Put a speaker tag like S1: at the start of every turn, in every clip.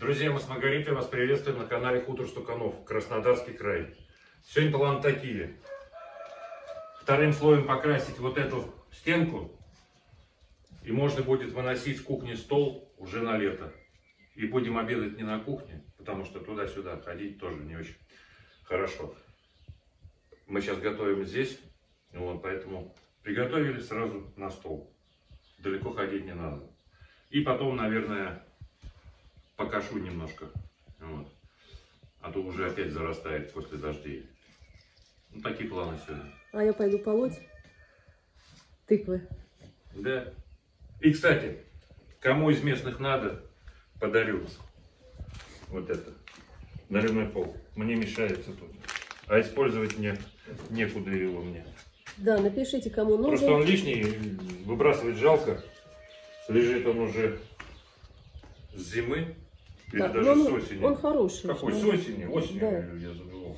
S1: Друзья, мы с Маргаритой вас приветствуем на канале Хутор Стуканов, Краснодарский край. Сегодня планы такие. Вторым слоем покрасить вот эту стенку. И можно будет выносить с кухни стол уже на лето. И будем обедать не на кухне, потому что туда-сюда ходить тоже не очень хорошо. Мы сейчас готовим здесь, вот, поэтому приготовили сразу на стол. Далеко ходить не надо. И потом, наверное, покашу немножко. Вот. А то уже опять зарастает после дождей. Ну, такие планы сегодня.
S2: А я пойду полоть тыквы.
S1: Да. И, кстати, кому из местных надо, подарю вот это. Наливной пол. Мне мешается тут. А использовать мне некуда его мне.
S2: Да, напишите, кому нужен.
S1: Просто он лишний, выбрасывать жалко. Лежит он уже с зимы. Или
S2: да,
S1: даже с осени.
S2: Он хороший.
S1: Какой? С осени? Осенью
S2: да.
S1: Я забывал.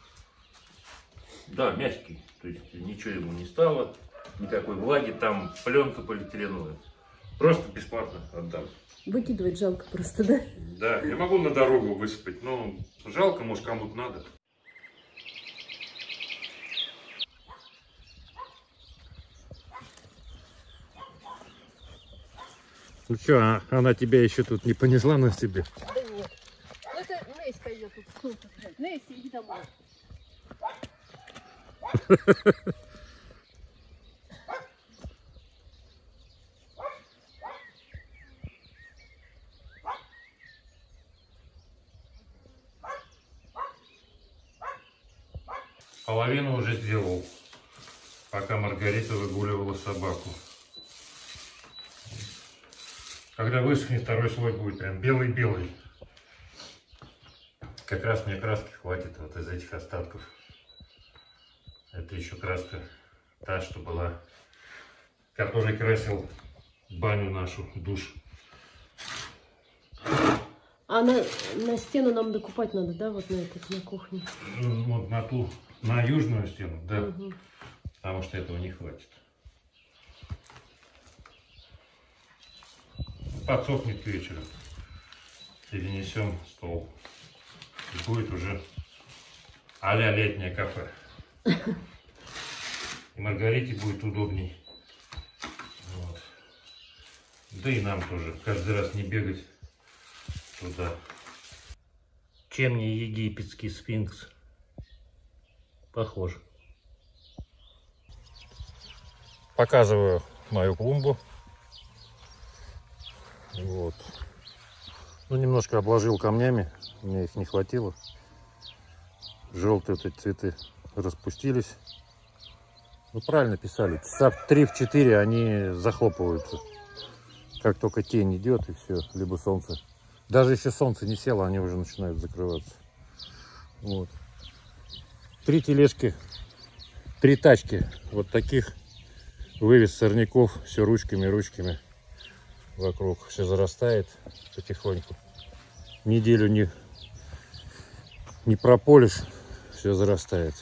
S1: Да, мягкий. То есть ничего ему не стало. Никакой влаги. Там пленка полиэтиленовая. Просто бесплатно отдам.
S2: Выкидывать жалко просто, да?
S1: Да, я могу на дорогу высыпать. Но жалко, может, кому-то надо. Ну что, она тебя еще тут не понесла на себе?
S2: Да нет. Ну это Неська идет тут. Неся, иди домой.
S1: Половину уже сделал, пока Маргарита выгуливала собаку. Когда высохнет, второй слой будет прям белый-белый. Как раз мне краски хватит вот из этих остатков. Это еще краска та, что была, которой красил баню нашу, душ.
S2: А на стену нам докупать надо, да, вот на этот, на кухне?
S1: Вот на южную стену, да.
S2: Угу.
S1: Потому что этого не хватит. Подсохнет к вечеру. Перенесем стол. И будет уже а-ля летнее кафе. И Маргарите будет удобней. Вот. Да и нам тоже. Каждый раз не бегать туда. Чем не египетский сфинкс? Похоже. Показываю мою клумбу. Вот. Ну, немножко обложил камнями. Мне их не хватило. Желтые вот эти цветы распустились. Ну, правильно писали. Часа в 3-4 они захлопываются. Как только тень идет, и все. Либо солнце. Даже еще солнце не село, они уже начинают закрываться. Вот. 3 тележки, 3 тачки вот таких. Вывез сорняков, все ручками вокруг. Все зарастает потихоньку. Неделю не прополишь, все зарастает.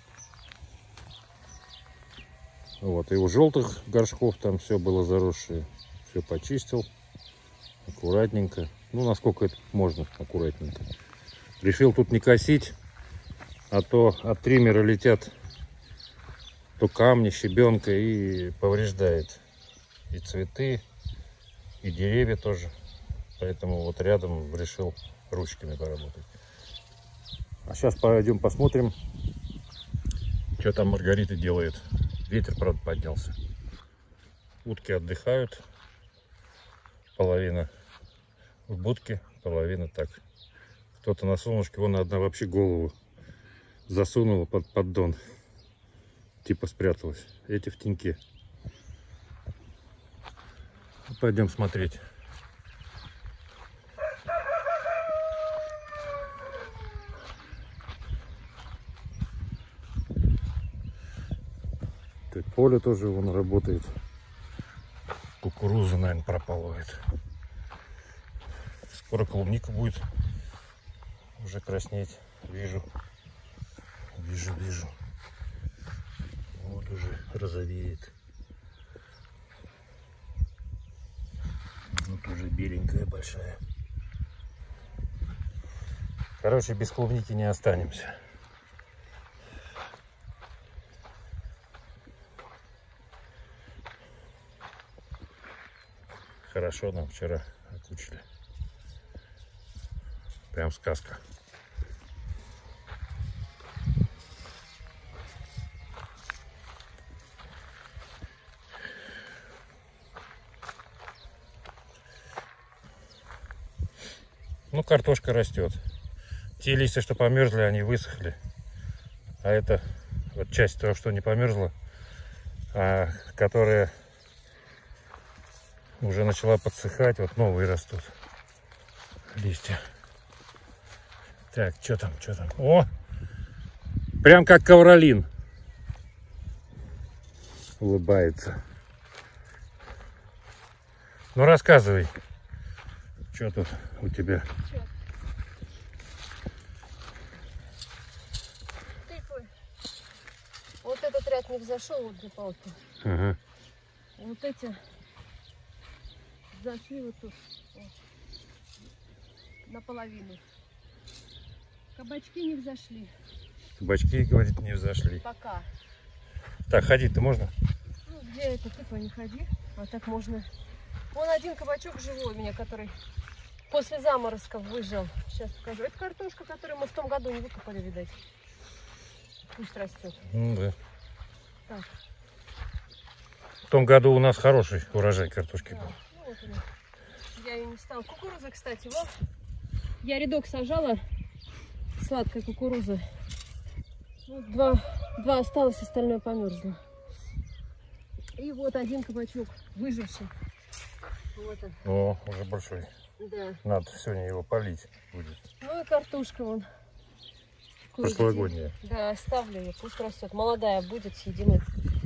S1: Вот. И у желтых горшков там все было заросшее. Все почистил. Аккуратненько. Ну, насколько это можно аккуратненько. Решил тут не косить, а то от триммера летят то камни, щебенка и повреждает и цветы, и деревья тоже. Поэтому вот рядом решил ручками поработать. А сейчас пойдем посмотрим, что там Маргарита делает. Ветер, правда, поднялся. Утки отдыхают. Половина в будке, половина так. Кто-то на солнышке, вон одна вообще голову засунула под поддон. Типа спряталась. Эти в теньке. Пойдем смотреть. Тут поле тоже вон работает. Кукуруза, наверное, пропалывает. Скоро клубника будет уже краснеть. Вижу. Вот уже розовеет. Вот уже беленькая большая. Короче, без клубники не останемся. Хорошо нам вчера окучили. Прям сказка. Ну, картошка растет. Те листья, что померзли, они высохли. А это вот часть того, что не померзла, а которая уже начала подсыхать, вот новые растут листья. Так, что там, что там? О! Прям как ковролин. Улыбается. Ну, рассказывай. Что тут у тебя?
S2: Тыквы. Вот этот ряд не взошел, вот две палки.
S1: Ага.
S2: Вот эти зашли вот тут. Вот. Наполовину. Кабачки не взошли.
S1: Кабачки, говорит, не взошли.
S2: Пока.
S1: Так, ходить-то можно?
S2: Ну, где эта тыква, не ходи. А так можно. Вон один кабачок живой у меня, который после заморозков выжил. Сейчас покажу. Это картошка, которую мы в том году не выкопали, видать. Пусть растет.
S1: Ну да.
S2: Так.
S1: В том году у нас хороший урожай картошки
S2: Да.
S1: был.
S2: Ну, вот она. Я ее не стала. Кукуруза, кстати, вот. Я рядок сажала. Сладкая кукуруза. Вот два осталось, остальное померзло. И вот один кабачок выживший. Вот он.
S1: О, уже большой.
S2: Да.
S1: Надо сегодня его полить будет.
S2: Ну и картошка вон.
S1: Прошлогодняя.
S2: Да, оставлю ее, пусть растет. Молодая будет, съедим.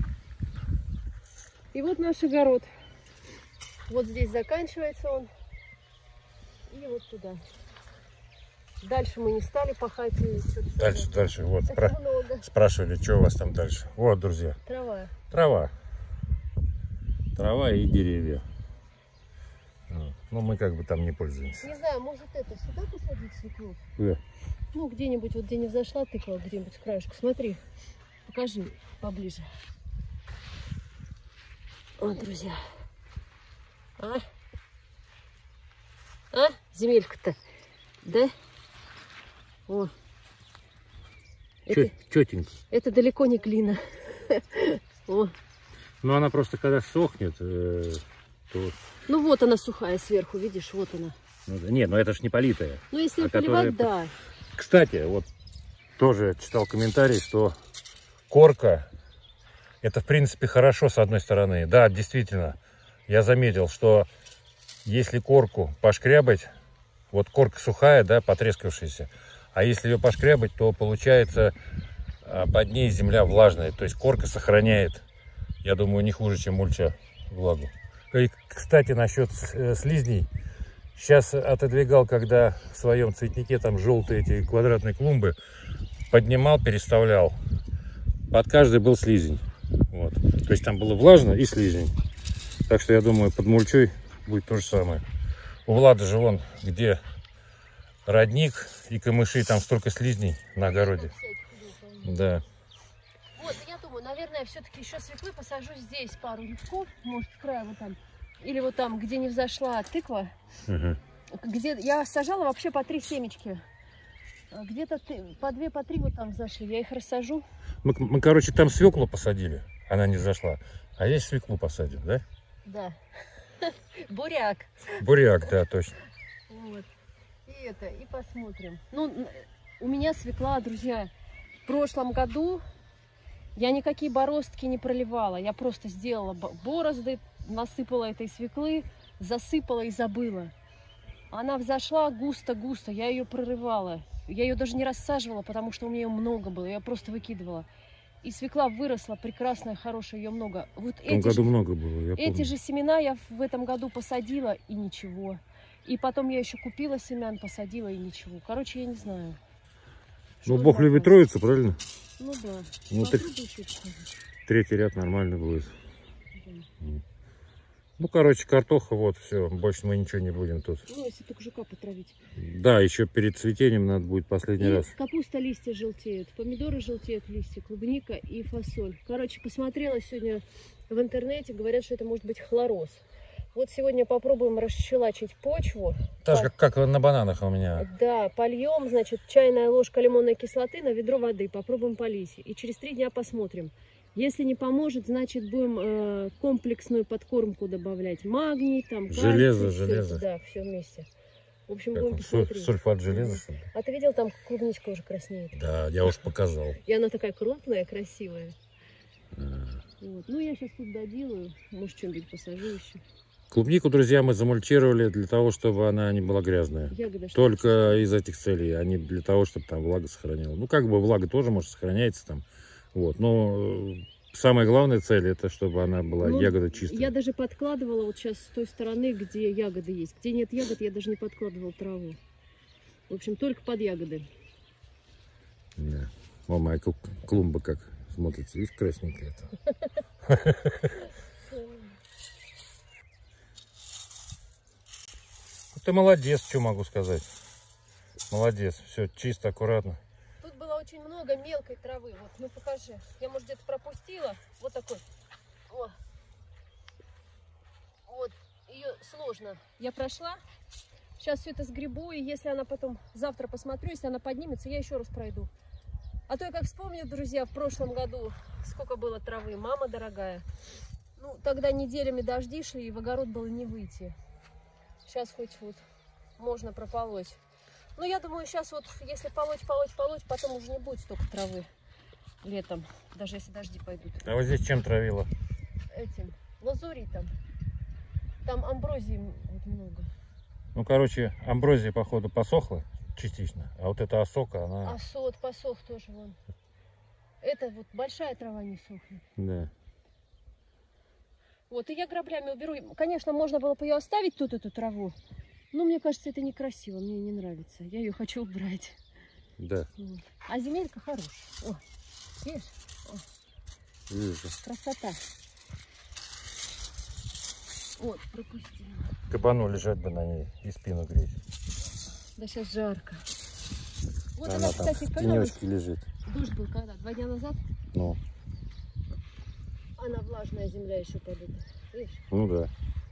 S2: И вот наш огород. Вот здесь заканчивается он. И вот туда. Дальше мы не стали пахать. И
S1: Дальше. Вот
S2: много.
S1: спрашивали, что у вас там дальше. Вот, друзья.
S2: Трава.
S1: Трава и деревья. Ну, мы как бы там не пользуемся.
S2: Не знаю, может это сюда посадить свеклу?
S1: Да.
S2: Ну, где-нибудь, вот где не взошла тыква, где-нибудь с краешку. Смотри, покажи поближе. Вот, друзья. А? Земелька-то. Да? О.
S1: Четенько.
S2: Это далеко не глина. О.
S1: Ну, она просто когда сохнет, то...
S2: Ну, вот она сухая сверху, видишь, вот она.
S1: Нет, ну это ж не политая.
S2: Ну, если поливать, да.
S1: Кстати, вот тоже читал комментарий, что корка, это в принципе хорошо с одной стороны. Да, действительно, я заметил, что если корку пошкрябать, вот корка сухая, да, потрескавшаяся, а если ее пошкрябать, то получается под ней земля влажная. То есть корка сохраняет, я думаю, не хуже, чем мульча, влагу. И, кстати, насчет слизней. Сейчас отодвигал, когда в своем цветнике там желтые эти квадратные клумбы, поднимал, переставлял. Под каждый был слизень. Вот. То есть там было влажно и слизень. Так что я думаю, под мульчой будет то же самое. У Влада же вон, где родник и камыши, там столько слизней на огороде. Да.
S2: Вот, я думаю, наверное, все-таки еще свеклы посажу здесь пару рядков, может, с края вот там. Или вот там, где не взошла тыква.
S1: Угу.
S2: Где я сажала вообще по 3 семечки. Где-то по 2, по 3 вот там взошли. Я их рассажу.
S1: Мы, короче, там свеклу посадили, она не зашла. А здесь свеклу посадим, да?
S2: Да. Буряк.
S1: Буряк, да, точно.
S2: Вот. И посмотрим. Ну, у меня свекла, друзья, в прошлом году я никакие бороздки не проливала. Я просто сделала борозды, насыпала этой свеклы, засыпала и забыла. Она взошла густо-густо, я ее прорывала. Я ее даже не рассаживала, потому что у меня ее много было, я просто выкидывала. И свекла выросла прекрасная, хорошая, ее много. Вот
S1: в том году много было, я помню.
S2: Эти же семена я в этом году посадила, и ничего. И потом я еще купила семян, посадила, и ничего. Короче, я не знаю.
S1: Ну, Бог любит троицу, правильно?
S2: Ну да.
S1: Ну, третий ряд нормально будет.
S2: Да.
S1: Ну, короче, картоха, вот, все, больше мы ничего не будем тут.
S2: Ну, если только жука потравить.
S1: Да, еще перед цветением надо будет последний раз.
S2: Капуста, листья желтеют, помидоры желтеют, листья, клубника и фасоль. Короче, посмотрела сегодня в интернете, говорят, что это может быть хлороз. Вот сегодня попробуем расщелачить почву.
S1: Так же, как на бананах у меня.
S2: Да, польем, значит, чайная ложка лимонной кислоты на ведро воды. Попробуем полить. И через 3 дня посмотрим. Если не поможет, значит, будем комплексную подкормку добавлять. Магний, там, кальций.
S1: Железо.
S2: Да, все вместе. В общем,
S1: Как
S2: будем посмотреть.
S1: Сульфат железа, что ли?
S2: А ты видел, там клубничка уже краснеет?
S1: Да, я уж показал.
S2: И она такая крупная, красивая. Вот. Ну, я сейчас тут доделаю. Может, что-нибудь посажу еще.
S1: Клубнику, друзья, мы замульчировали для того, чтобы она не была грязная.
S2: Ягода,
S1: Только из этих целей, а не для того, чтобы там влага сохраняла. Ну, как бы влага тоже, может, сохраняется там. Вот. Но самая главная цель, это чтобы она была ягода чистая.
S2: Я даже подкладывала вот сейчас с той стороны, где ягоды есть. Где нет ягод, я даже не подкладывала траву. В общем, только под ягоды.
S1: Да. О, моя клумба как смотрится. Видишь, красненькая это. Ты молодец, что могу сказать. Молодец. Все чисто, аккуратно.
S2: Тут было очень много мелкой травы. Вот, ну покажи. Я, может, где-то пропустила. Вот такой. О. Вот. Ее сложно. Я прошла. Сейчас все это сгребу. И если она потом завтра посмотрю, если она поднимется, я еще раз пройду. А то я как вспомню, друзья, в прошлом году сколько было травы. Мама дорогая. Ну, тогда неделями дожди шли, и в огород было не выйти. Сейчас хоть вот можно прополоть. Ну, я думаю, сейчас вот, если полоть, потом уже не будет столько травы летом, даже если дожди пойдут.
S1: А вот здесь чем травила?
S2: Этим, лазуритом. Там амброзии вот много.
S1: Ну, короче, амброзия, походу, посохла частично, а вот эта осока, она...
S2: Осот посох тоже вон. Это вот большая трава не сохнет.
S1: Да.
S2: Вот, и я граблями уберу. Конечно, можно было бы ее оставить тут, эту траву. Но мне кажется, это некрасиво, мне не нравится. Я ее хочу убрать.
S1: Да.
S2: Вот. А земелька хорошая. О, видишь? О.
S1: Вижу.
S2: Красота. Вот, пропустила.
S1: Кабану лежать бы на ней и спину греть.
S2: Да сейчас жарко. Вот
S1: она там
S2: кстати,
S1: в
S2: когда
S1: тенечке лежит.
S2: дождь был когда? 2 дня назад?
S1: Ну.
S2: Она влажная земля еще под это. Видишь?
S1: Ну да.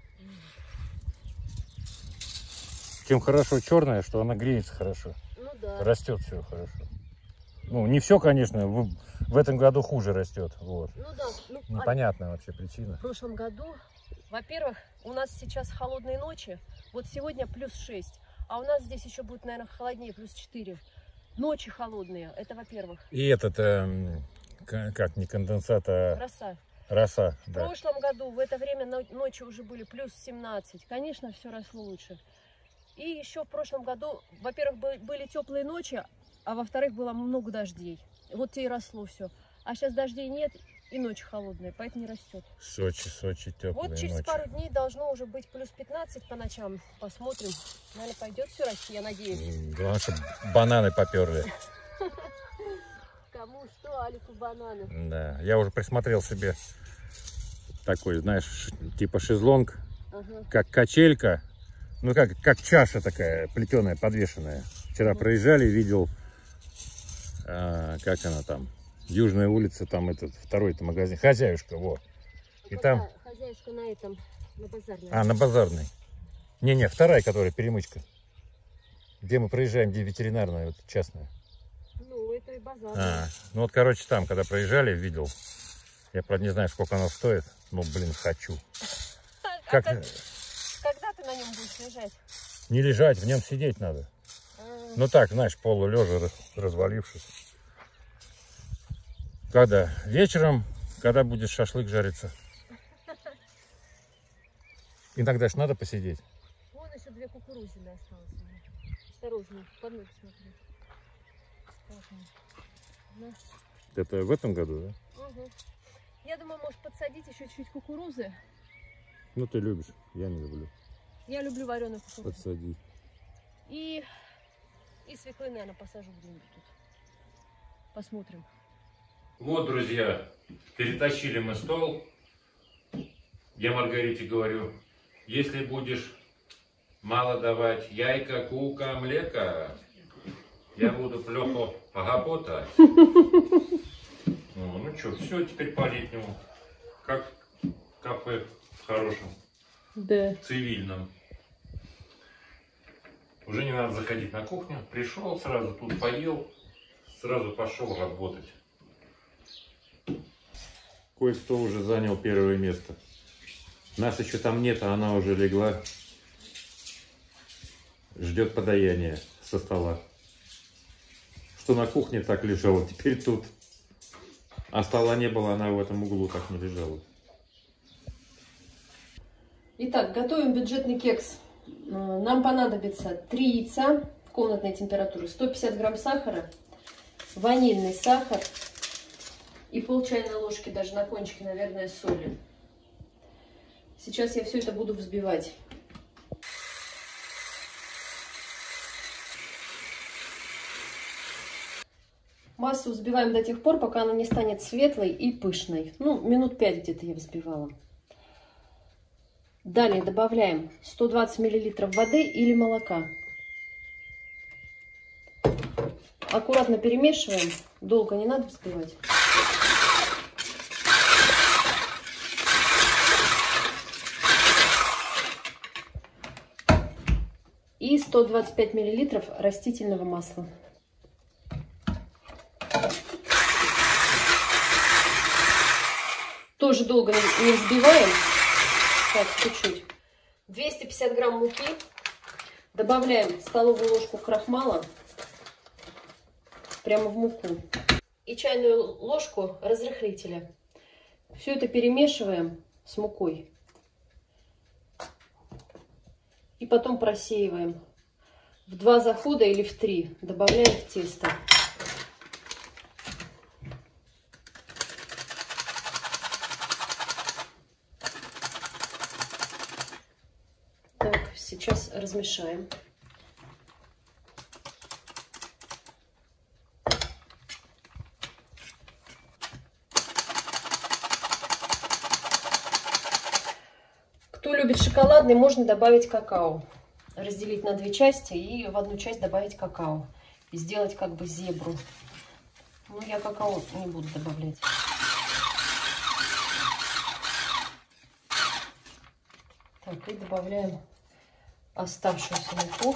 S1: Чем хорошо черная, что она греется хорошо.
S2: Ну да.
S1: Растет все хорошо. Ну, не все, конечно, в этом году хуже растет. Вот.
S2: Ну да. Ну,
S1: Непонятная вообще причина.
S2: в прошлом году, во-первых, у нас сейчас холодные ночи. Вот сегодня +6. А у нас здесь еще будет, наверное, холоднее, +4. Ночи холодные. Это во-первых.
S1: И этот, как не конденсат, а
S2: Роса.
S1: роса.
S2: В
S1: Да.
S2: прошлом году в это время ночи уже были +17. Конечно, все росло лучше. И еще в прошлом году, во-первых, были теплые ночи, а во-вторых, было много дождей. Вот те и росло все. А сейчас дождей нет и ночи холодные, поэтому не растет.
S1: Сочи, теплые
S2: Вот через
S1: ночи.
S2: пару дней должно уже быть +15 по ночам. Посмотрим. Наверное, пойдет все расти, я надеюсь.
S1: Главное, чтобы бананы поперли.
S2: Кому что, Алику бананы.
S1: Да, я уже присмотрел себе такой, знаешь, типа шезлонг,
S2: Ага.
S1: как качелька, ну как чаша такая плетеная, подвешенная. Вчера проезжали, видел, как она там, Южная улица, там этот второй-то магазин, Хозяюшка, вот. И там...
S2: Хозяюшка на этом, на базарной.
S1: А, на базарной. Не, вторая, которая перемычка. Где мы проезжаем, где ветеринарная, вот, частная.
S2: Ну, это и базарная.
S1: Ну вот, короче, там, когда проезжали, видел. Я, правда, не знаю, сколько она стоит. Ну, блин, хочу. Как...
S2: Когда ты на нем будешь лежать?
S1: Не лежать, в нем сидеть надо. Ну так, знаешь, полулежа, развалившись. Когда? Вечером, когда будет шашлык жариться. Иногда ж надо посидеть.
S2: Вон еще 2 кукурузины осталось. Осторожно, под ноги смотри. Да.
S1: Это в этом году, да?
S2: Угу. Я думаю, может подсадить еще чуть кукурузы.
S1: Ну ты любишь, я не люблю.
S2: Я люблю вареную кукурузу.
S1: Подсади.
S2: И свеклы, наверное, посажу где-нибудь тут. Посмотрим. Вот, друзья, перетащили мы стол.
S1: Я Маргарите говорю, если будешь мало давать яйка, кука, млека, я буду плохо поработать. Ну что, все теперь по-летнему. Как в кафе в хорошем,
S2: Да.
S1: цивильном. Уже не надо заходить на кухню. Пришел, сразу тут поел, сразу пошел работать. Кое-кто уже занял первое место. Нас еще там нет, а она уже легла. Ждет подаяния со стола. Что на кухне так лежала, теперь тут. А стола не было, она в этом углу так не лежала.
S2: Итак, готовим бюджетный кекс. Нам понадобится 3 яйца комнатной температуры, 150 грамм сахара, ванильный сахар и пол чайной ложки, даже на кончике, наверное, соли. Сейчас я все это буду взбивать. Массу взбиваем до тех пор, пока она не станет светлой и пышной. Ну, минут 5 где-то я взбивала. Далее добавляем 120 мл воды или молока. Аккуратно перемешиваем. Долго не надо взбивать. И 125 мл растительного масла. Тоже долго не взбиваем. Так, чуть-чуть. 250 грамм муки. Добавляем столовую ложку крахмала прямо в муку. И чайную ложку разрыхлителя. Все это перемешиваем с мукой. И потом просеиваем. В 2 захода или в 3 добавляем в тесто. Так, сейчас размешаем. Кто любит шоколадный, можно добавить какао. Разделить на 2 части и в одну часть добавить какао. И сделать как бы зебру. Но я какао не буду добавлять. Так, и добавляем оставшуюся муку.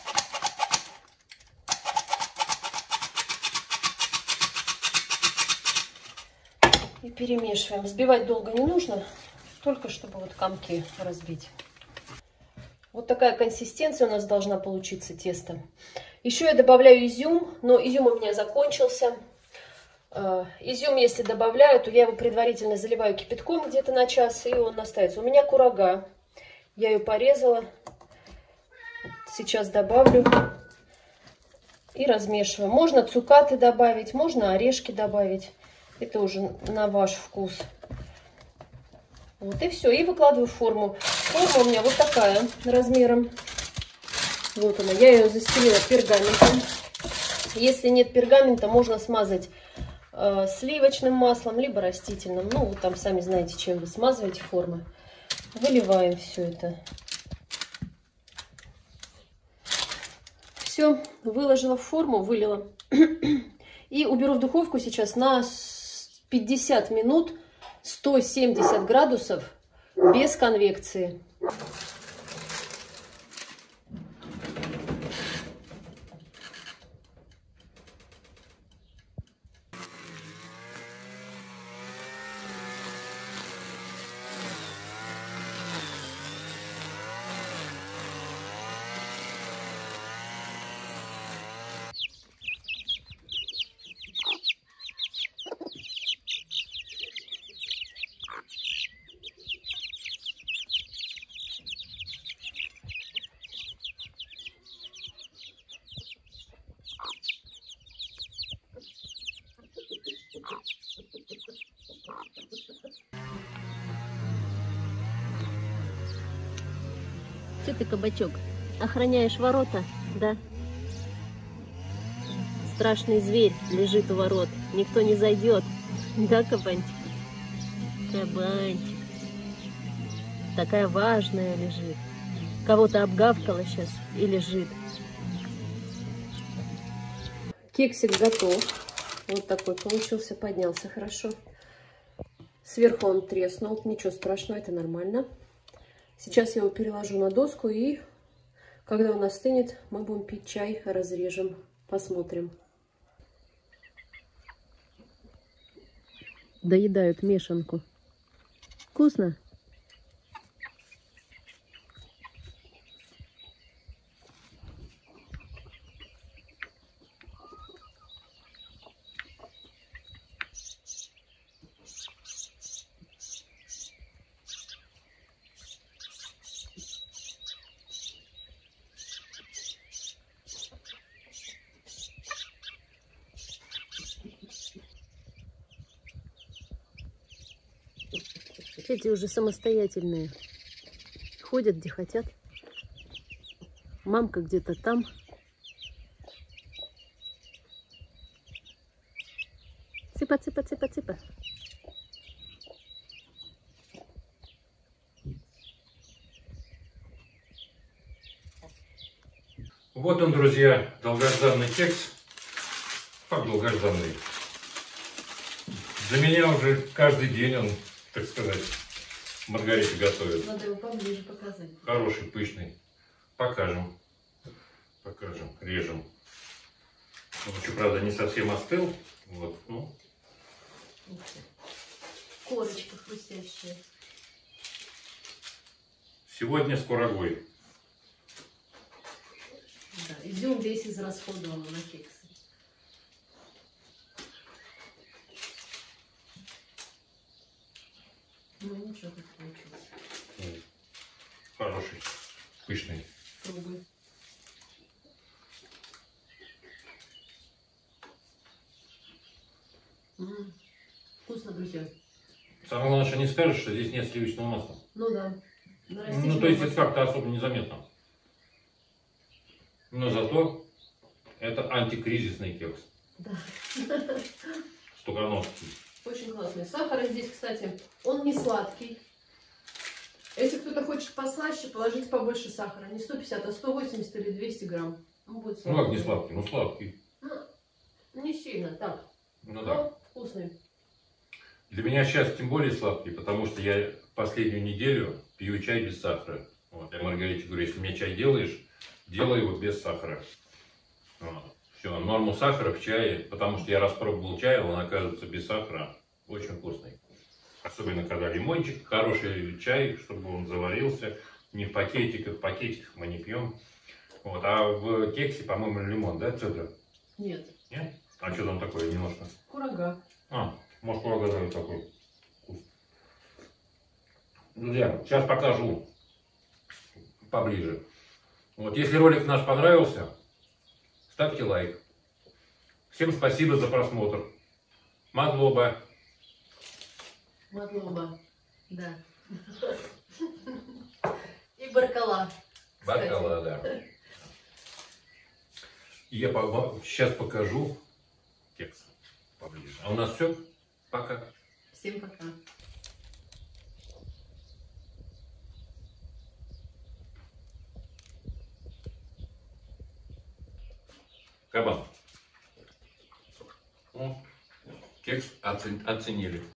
S2: И перемешиваем. Взбивать долго не нужно, только чтобы вот комки разбить. Вот такая консистенция у нас должна получиться тесто. Еще я добавляю изюм, но изюм у меня закончился. Изюм, если добавляю, то я его предварительно заливаю кипятком где-то на час, и он настаивается. У меня курага. Я ее порезала. Сейчас добавлю и размешиваю. Можно цукаты добавить, можно орешки добавить. Это уже на ваш вкус. Вот и все. И выкладываю в форму. Форма у меня вот такая размером. Вот она. Я ее застелила пергаментом. Если нет пергамента, можно смазать сливочным маслом, либо растительным. Ну, вы там сами знаете, чем вы смазываете формы. Выливаем все это. Все, выложила в форму, вылила. И уберу в духовку сейчас на 50 минут, 170 градусов, без конвекции. Что ты, кабачок, охраняешь ворота, да? Страшный зверь лежит у ворот, никто не зайдет, да, кабанчик? Кабанчик. такая важная лежит. Кого-то обгавкала сейчас и лежит. Кексик готов. Вот такой получился, поднялся хорошо. Сверху он треснул, ничего страшного, это нормально. Сейчас я его переложу на доску, и когда он остынет, мы будем пить чай, разрежем, посмотрим. Доедают мешанку. Вкусно? Эти уже самостоятельные. Ходят где хотят. Мамка где-то там. Цыпа, цыпа, цыпа, цыпа.
S1: Вот он, друзья, долгожданный кекс. Как долгожданный? Для меня уже каждый день он, так сказать, Маргарита готовит.
S2: Надо его поближе показать.
S1: Хороший, пышный. Покажем. Покажем. Режем. Он еще, правда, не совсем остыл. Вот, ну.
S2: Корочка хрустящая.
S1: Сегодня с курагой.
S2: Да, изюм весь израсходован на кексы. Ну ничего, так получилось.
S1: Хороший, пышный.
S2: Пробуй. Вкусно, друзья.
S1: Самое главное, что не скажешь, что здесь нет сливочного масла.
S2: Ну да.
S1: Ну, то есть это как-то особо незаметно. Но зато это антикризисный кекс.
S2: Да.
S1: Стукановский.
S2: Очень классный. Сахар здесь, кстати, он не сладкий. Если кто-то хочет послаще, положите побольше сахара. Не 150, а 180 или 200 грамм. Он будет
S1: Ну как не сладкий? Ну сладкий.
S2: Ну, не сильно, так.
S1: Ну да.
S2: Но вкусный.
S1: Для меня сейчас тем более сладкий, потому что я последнюю неделю пью чай без сахара. Вот, я Маргарите говорю, если мне чай делаешь, делай его без сахара. Вот. Все, норму сахара в чае, потому что я распробовал чай, он оказывается без сахара очень вкусный. Особенно когда лимончик, хороший чай, чтобы он заварился. Не в пакетиках, мы не пьем. Вот. А в кексе, по-моему, лимон, да, цедра?
S2: Нет.
S1: Нет? А что там такое немножко?
S2: Курага.
S1: Может, курага дает такой вкус. Друзья, сейчас покажу поближе. Вот, если ролик наш понравился, ставьте лайк. Всем спасибо за просмотр. Мадлоба.
S2: Мадлоба. Да. И баркала.
S1: Баркала, да. Я сейчас покажу кекс поближе. А у нас все. Пока.
S2: Всем пока.
S1: Кабан. Кекс оценили.